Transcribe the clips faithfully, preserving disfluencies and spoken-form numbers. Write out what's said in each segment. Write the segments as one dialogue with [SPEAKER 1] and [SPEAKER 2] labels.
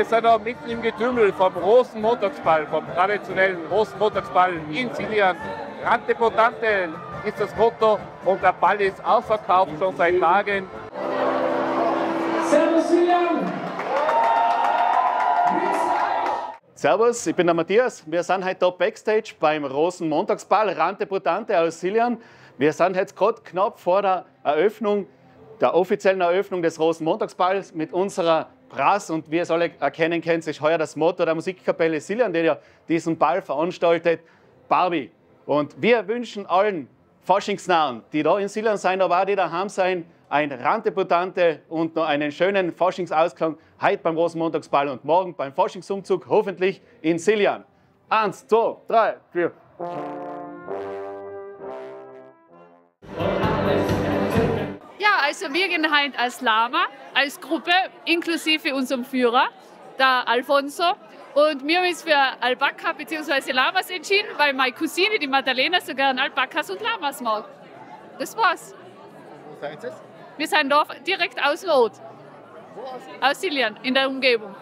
[SPEAKER 1] wir sind da mitten im Getümmel vom Rosenmontagsball, vom traditionellen Rosenmontagsball in Siljan. Rante Potante ist das Motto und der Ball ist ausverkauft schon seit Tagen.
[SPEAKER 2] Servus Siljan!
[SPEAKER 3] Servus, ich bin der Matthias. Wir sind heute hier Backstage beim Rosenmontagsball Rante Potante aus Siljan. Wir sind jetzt gerade knapp vor der Eröffnung, der offiziellen Eröffnung des Rosenmontagsballs mit unserer Brass. Und wie ihr es alle erkennen könnt, ist heuer das Motto der Musikkapelle Siljan, die ja diesen Ball veranstaltet, Barbie. Und wir wünschen allen Faschingsnahen, die da in Siljan sein, aber auch die daheim sein, ein Rante Potante und noch einen schönen Faschingsausklang heute beim Rosenmontagsball und morgen beim Faschingsumzug hoffentlich in Siljan. Eins, zwei, drei, vier.
[SPEAKER 4] Ja, also wir gehen heute als Lama, als Gruppe, inklusive unserem Führer, der Alfonso. Und wir haben uns für Alpaka bzw. Lamas entschieden, weil meine Cousine, die Madalena, so gern Alpakas und Lamas mag. Das war's.
[SPEAKER 1] Wo seid ihr?
[SPEAKER 4] Wir sind da direkt aus Rot. Aus Siljan, in der Umgebung.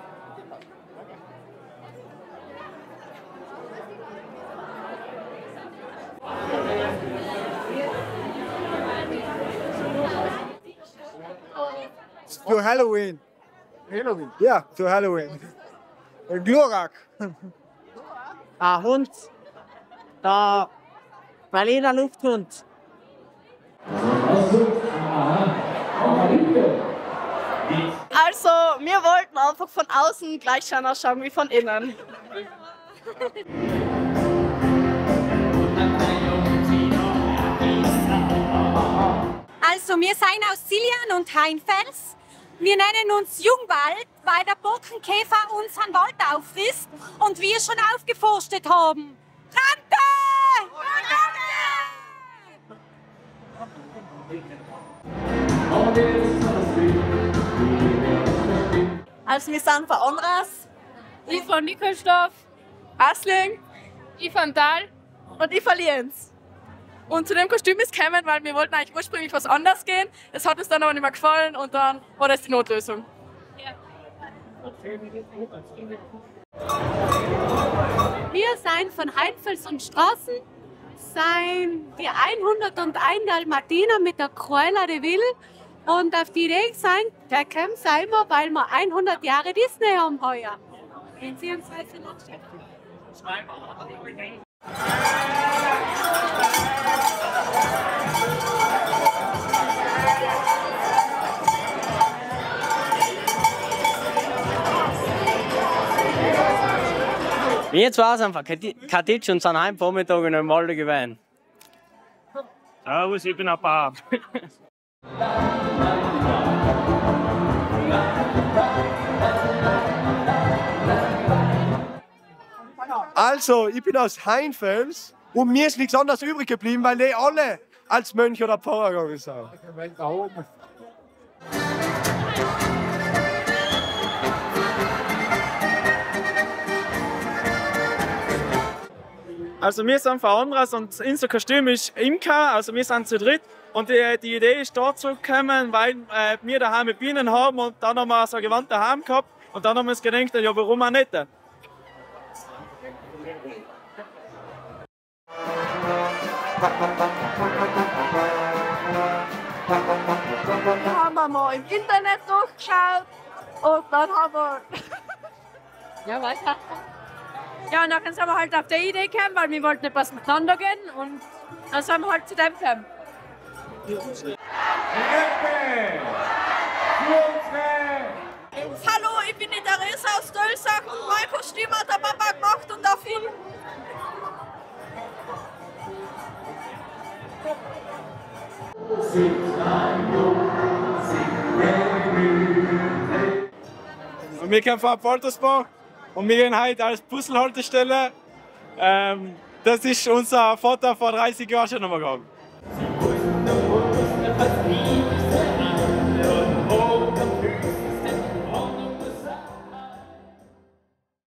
[SPEAKER 5] Für Halloween.
[SPEAKER 1] Halloween?
[SPEAKER 5] Ja, für Halloween. Ein Glurak.
[SPEAKER 6] Ein Hund. Der Berliner Lufthund.
[SPEAKER 7] Also, wir wollten einfach von außen gleich schon ausschauen wie von innen.
[SPEAKER 8] Also, wir sind aus Siljan und Heinfels. Wir nennen uns Jungwald, weil der Borkenkäfer unseren Wald auffrisst und wir schon aufgeforstet haben. Rante!
[SPEAKER 7] Also, wir sind von Onras,
[SPEAKER 4] Ich von Nikolsdorf,
[SPEAKER 7] Asling
[SPEAKER 4] ich von Dahl.
[SPEAKER 7] und ich von Lienz. Und zu dem Kostüm ist gekommen, weil wir wollten eigentlich ursprünglich was anderes gehen. Es hat uns dann aber nicht mehr gefallen und dann war das die Notlösung.
[SPEAKER 8] Wir sind von Heinfels und Straßen, sind die hunderteins Dalmatiner mit der Cruella de Vil und auf die Idee sind, der kommt sein wir, weil wir hundert Jahre Disney haben heuer. Beziehungsweise noch
[SPEAKER 6] Wir zwei sind von Katitsch und sind heim Vormittag in einem Walde gewesen.
[SPEAKER 9] Servus, ich bin ein Paar.
[SPEAKER 5] Also, ich bin aus Heinfels und mir ist nichts anderes übrig geblieben, weil die alle als Mönch oder Pfarrer gegangen sind.
[SPEAKER 9] Also wir sind von Andras und unser Kostüm ist Imka, also wir sind zu dritt. Und die, die Idee ist dazu gekommen, weil äh, wir daheim mit Bienen haben und dann haben wir so ein Gewand daheim gehabt. Und dann haben wir uns gedacht, ja warum auch nicht?
[SPEAKER 7] Haben wir mal im Internet durchgeschaut und dann haben wir...
[SPEAKER 4] Ja, weiter.
[SPEAKER 7] Ja, und dann sind wir halt auf die Idee gekommen, weil wir wollten etwas miteinander gehen und dann sind wir halt zu dem gekommen. Hallo, ich bin die Theresa aus Dölsach und mein Kostüm hat der Papa gemacht und auf ihn.
[SPEAKER 9] Und wir kommen von Waltersbach und wir gehen heute als Puzzlehaltestelle. Ähm, das ist unser Vater vor dreißig Jahren schon einmal gegangen.